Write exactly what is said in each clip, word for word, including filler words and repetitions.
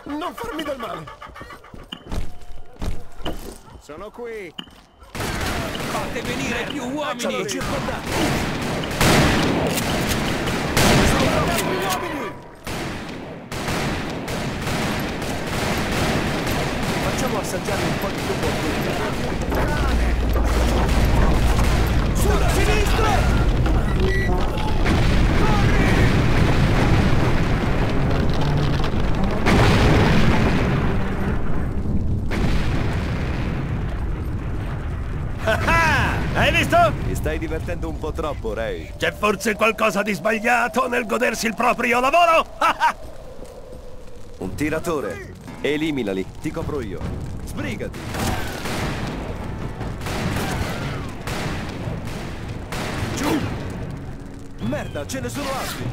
Non farmi del male! Sono qui! Fate venire più uomini! Sono circondati! Sono più uomini! Facciamo assaggiare un po' di più opportunità. Sulla sinistra! Hai visto? Ti stai divertendo un po' troppo, Ray. C'è forse qualcosa di sbagliato nel godersi il proprio lavoro? Un tiratore. Eliminali, ti copro io. Sbrigati. Giù! Merda, ce ne sono altri.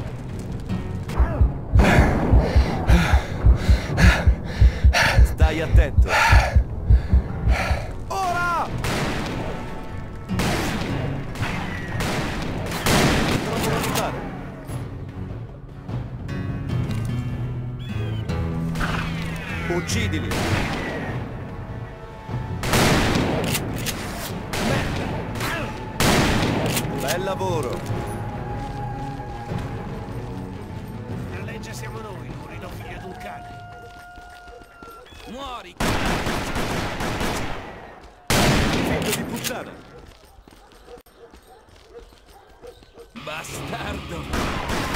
Stai attento. Ora! Trovo da aiutare. Uccidili! Merda! Bel lavoro! La legge siamo noi, Murino figlio d'un cane. Muori! Figlio di puttana! Bastardo!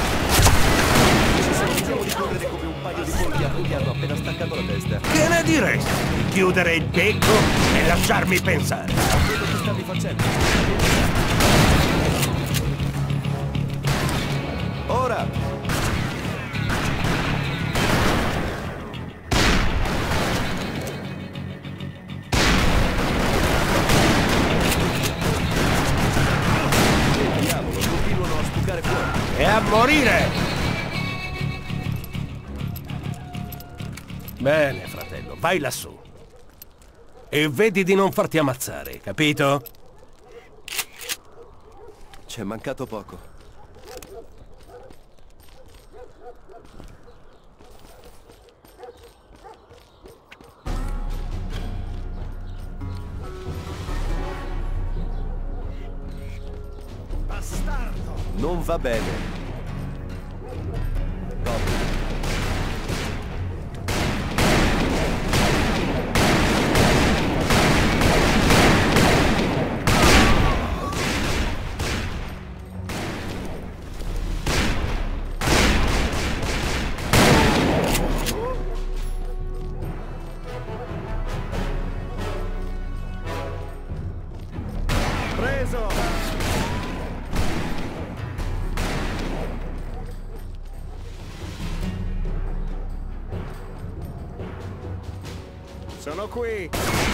Ci sentiamo di correre come un paio di polli a cui mi hanno appena staccato la testa. Che ne diresti di chiudere il becco e lasciarmi pensare? A quello che stavi facendo. Ora! Che diavolo, continuano a spucare fuori. E a morire! Bene, fratello, vai lassù. E vedi di non farti ammazzare, capito? C'è mancato poco. Bastardo! Non va bene. Copri. Preso! Sono qui!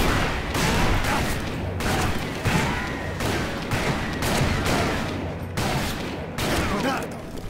Codardo!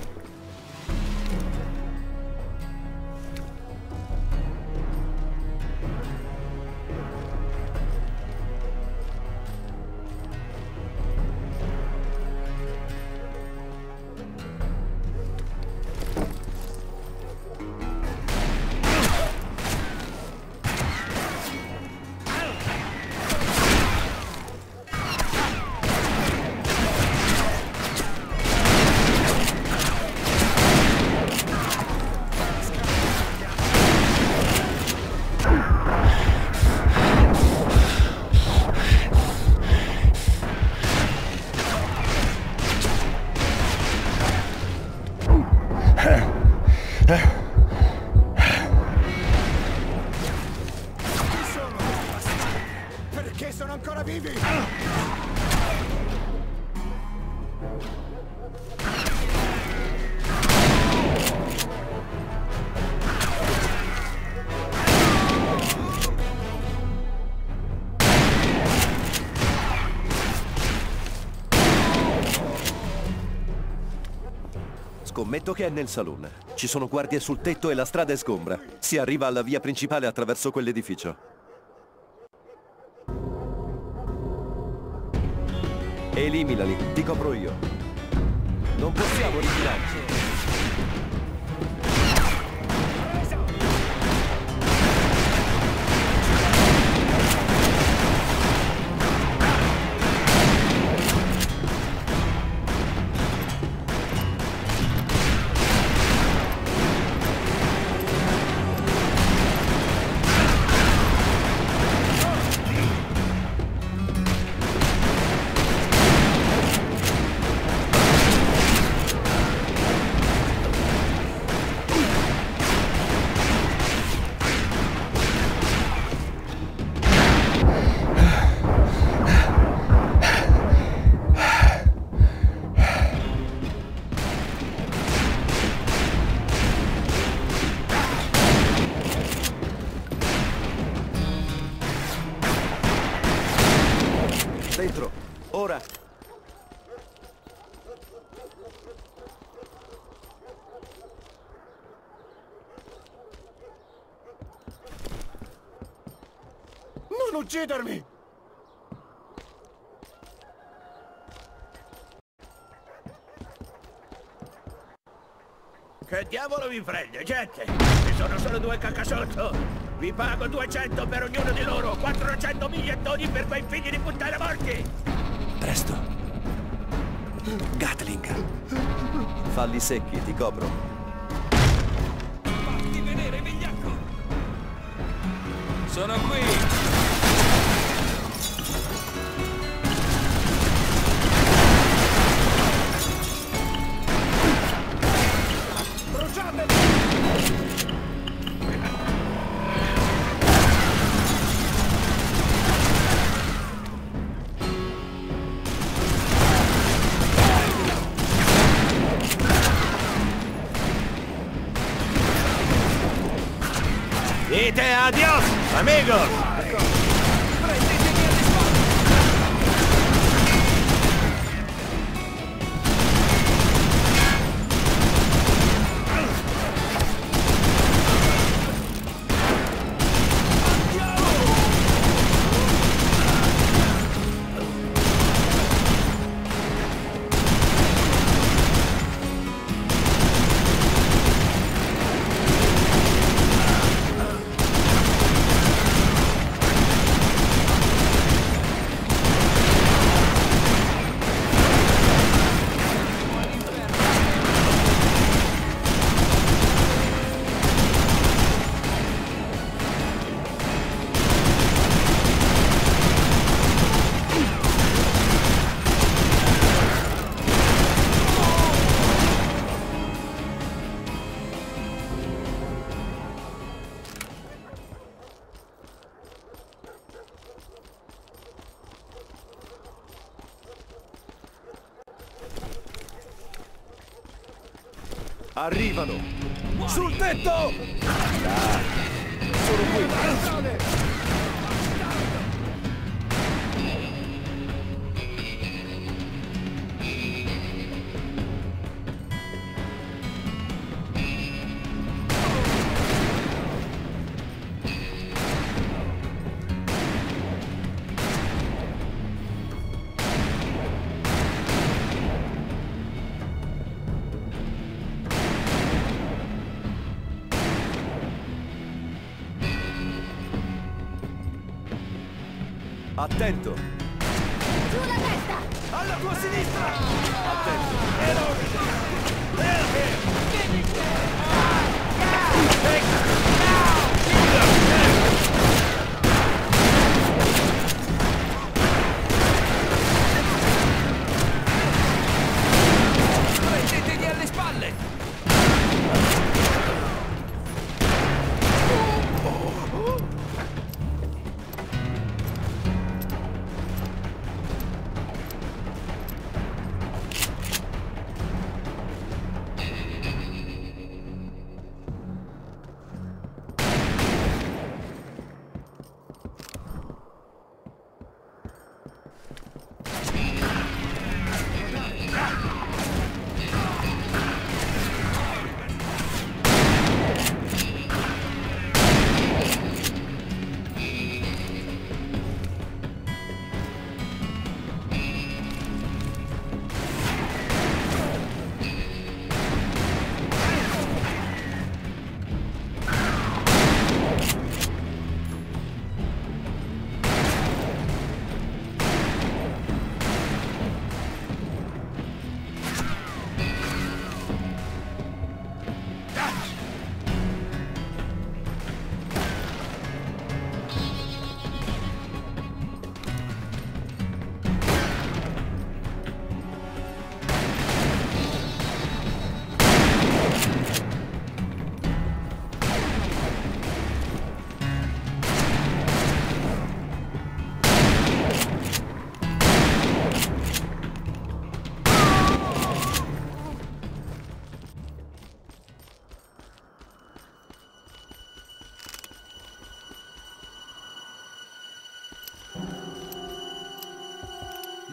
Perché sono ancora vivi? Scommetto che è nel saloon. Ci sono guardie sul tetto e la strada è sgombra. Si arriva alla via principale attraverso quell'edificio. Eliminali, ti copro io. Non possiamo ritirarci. Dentro, ora. Non uccidermi! Che diavolo vi prende, gente? Ci sono solo due cacasotto. Vi pago duecento per ognuno di loro, quattrocento bigliettoni per quei figli di puttana morti. Presto. Gatling. Falli secchi, ti copro. Fatti vedere, vigliacco! Sono qui! Dite adios, amigos! Prendetemi alle spalle! Arrivano! Sul tetto! Sono qui! Attento! Giù la testa! Alla tua sinistra! Attento! Prendetemi alle spalle!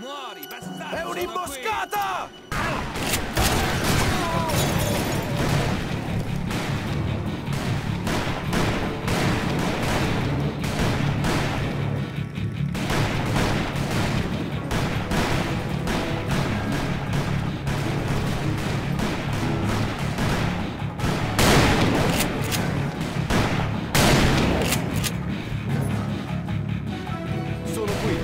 Muori, bastardo! È un'imboscata! Sono qui.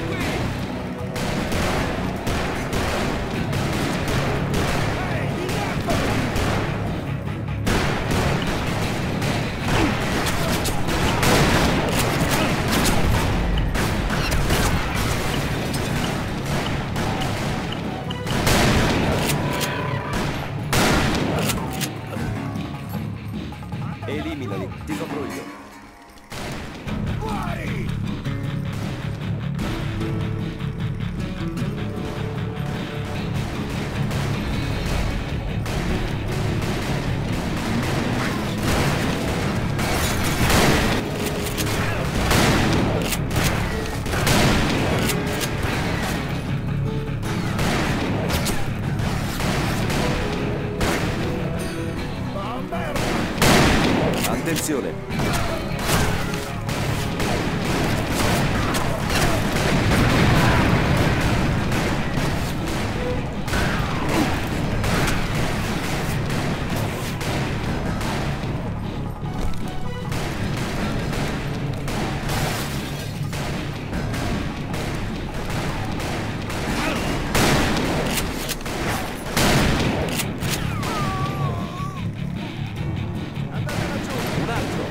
Eliminali, ti copro io. Attenzione! Un altro!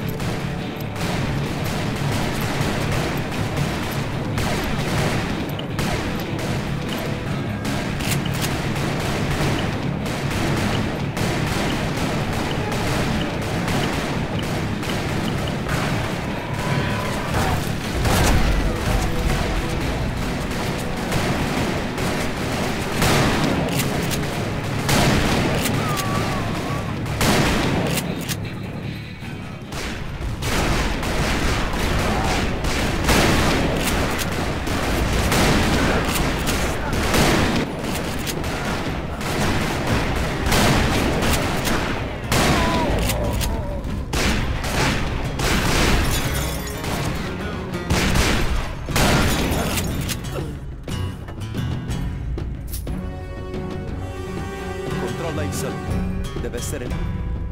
Controlla il salone. Deve essere là.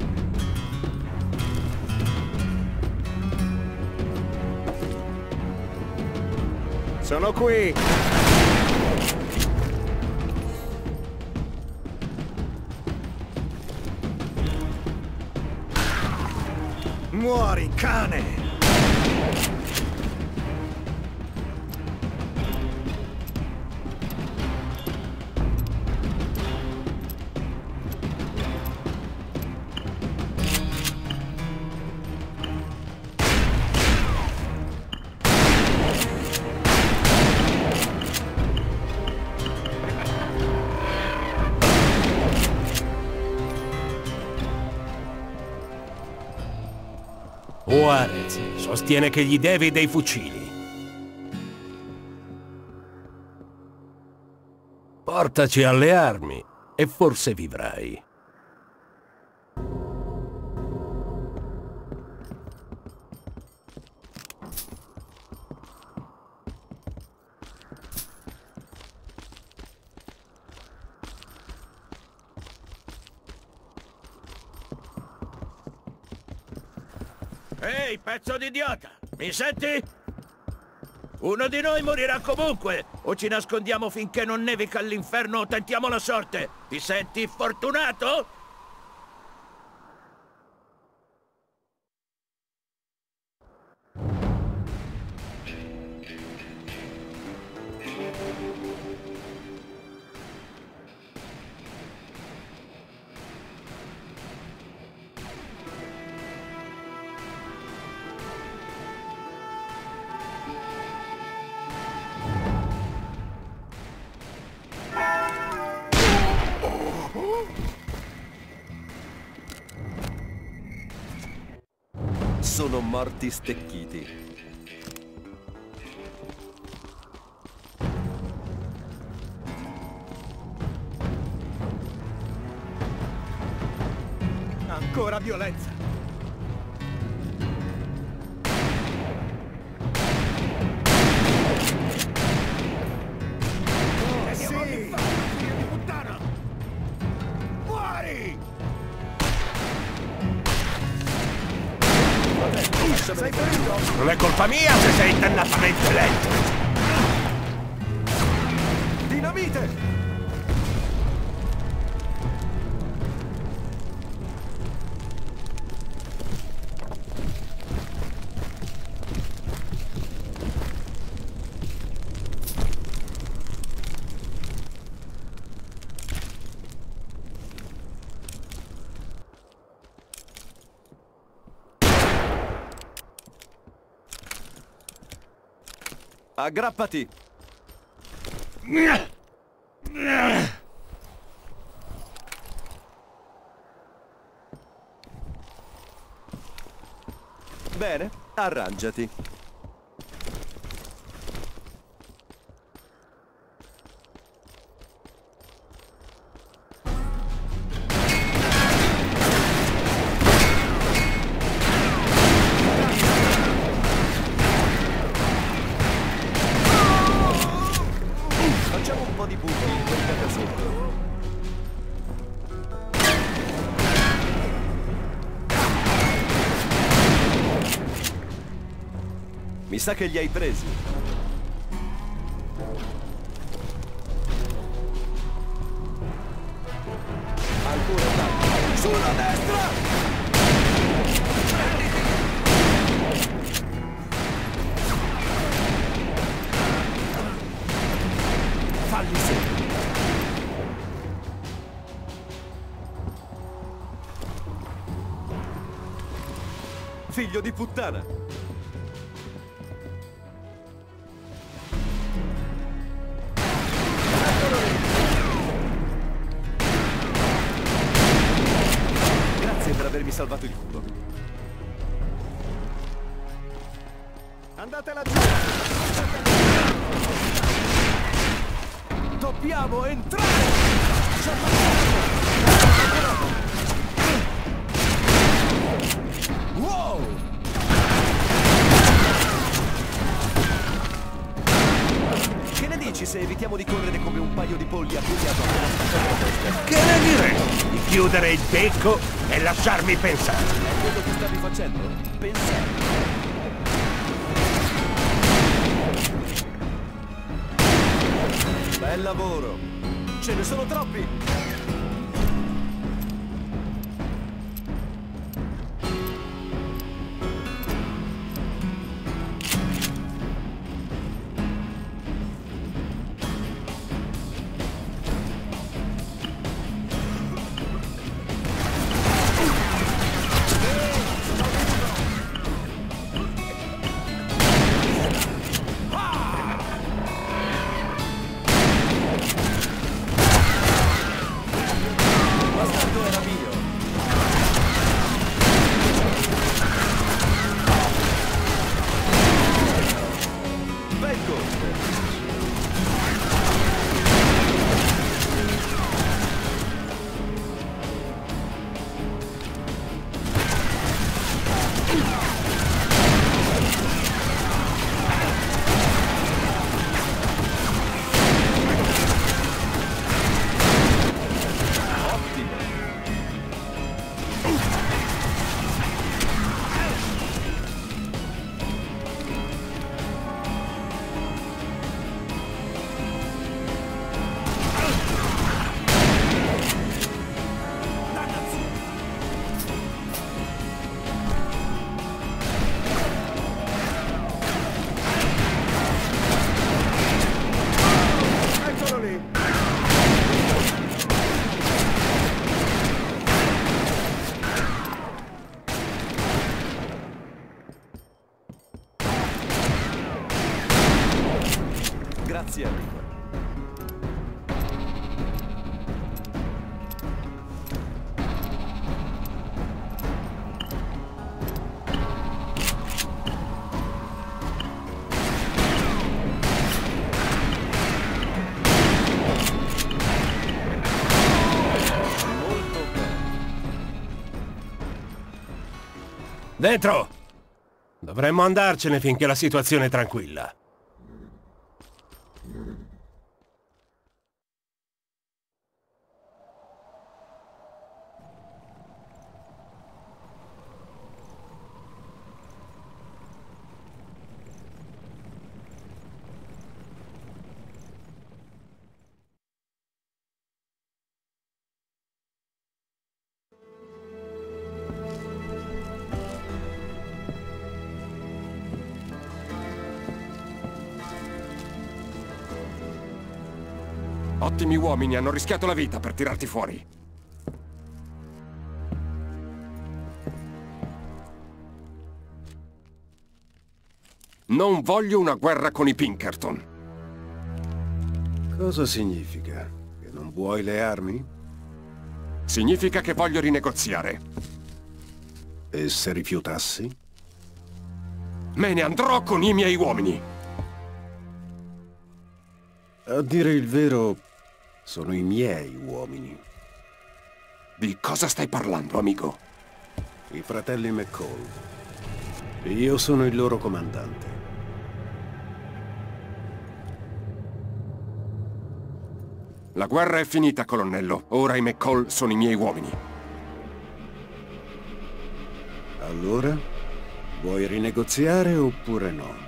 Sono qui! Muori, cane! Juarez sostiene che gli devi dei fucili. Portaci alle armi e forse vivrai. Ehi, pezzo di idiota! Mi senti? Uno di noi morirà comunque! O ci nascondiamo finché non nevica all'inferno o tentiamo la sorte! Ti senti fortunato? Sono morti stecchiti. ancora violenza. Oh, sì! Figlio di puttana! Muori! Sei ferito? Non è colpa mia se sei dannatamente lento! Dinamite! Aggrappati! Bene, arrangiati. Facciamo un po' di buchi in quel catasetto. Mi sa che li hai presi. Ancora tanto. Sulla destra! Falli sempre. Figlio di puttana! Grazie per avermi salvato il culo. Andate laggiù! Dobbiamo entrare! Wow! Che ne dici se evitiamo di correre come un paio di polli appigliato a quella? Che ne direi? Di chiudere il becco e lasciarmi pensare. È quello che stavi facendo? Pensare. Bel lavoro! Ce ne sono troppi! Grazie, Enrico. Molto bene. Dentro! Dovremmo andarcene finché la situazione è tranquilla. Ottimi uomini hanno rischiato la vita per tirarti fuori. Non voglio una guerra con i Pinkerton. Cosa significa? Che non vuoi le armi? Significa che voglio rinegoziare. E se rifiutassi? Me ne andrò con i miei uomini. A dire il vero, sono i miei uomini. Di cosa stai parlando, amico? I fratelli McCall. Io sono il loro comandante. La guerra è finita, colonnello. Ora i McCall sono i miei uomini. Allora, vuoi rinegoziare oppure no?